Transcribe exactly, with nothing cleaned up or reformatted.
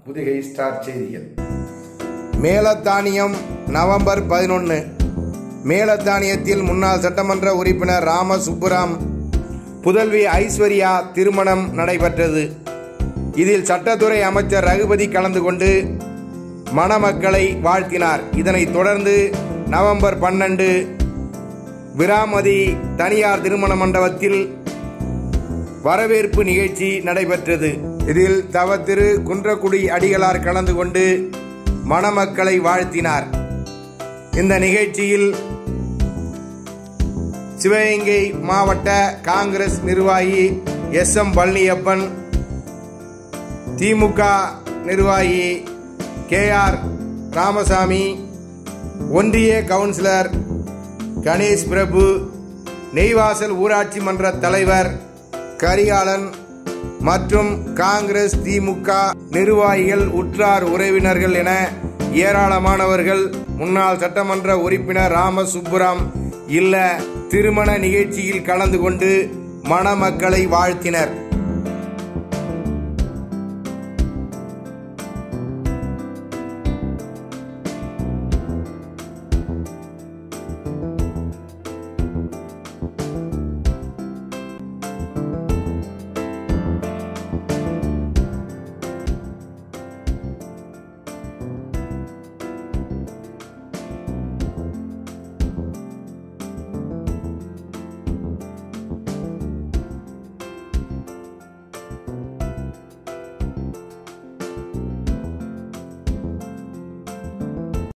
Podhigai star செய்திகள். மேலத்தானியம் November பதினொன்று. மேலத்தானியத்தில் முன்னாள் சட்டமன்ற உறுப்பினர் ராம சுப்புராம் புதல்வி ஐஸ்வர்யா திருமணம் நடைபெற்றது. இதில் சட்டத்துறை அமைச்சர் ரகுபதி கலந்து கொண்டு மணமக்களை வாழ்த்தினார். இதனைத் தொடர்ந்து நவம்பர் பன்னெண்டு விராமதி தனியார் திருமண மண்டபத்தில் வரவேற்பு நிகழ்ச்சி நடைபெற்றது. இதில் தவ திரு குன்றக்குடி அடிகளார் கலந்து கொண்டு மணமக்களை வாழ்த்தினார். இந்த நிகழ்ச்சியில் சிவகங்கை மாவட்ட காங்கிரஸ் நிர்வாகி எஸ் எம் பழனியப்பன், திமுக நிர்வாகி கே ஆர் ராமசாமி, ஒன்றிய கவுன்சிலர் கணேஷ் பிரபு, நெய்வாசல் ஊராட்சி மன்ற தலைவர் கரிகாலன் மற்றும் காங்கிரஸ் திமுக நிர்வாகிகள், உற்றார் உறவினர்கள் என ஏராளமானவர்கள் முன்னாள் சட்டமன்ற உறுப்பினர் ராம சுப்புராம் இல்ல திருமண நிகழ்ச்சியில் கலந்து கொண்டு மணமக்களை வாழ்த்தினர்.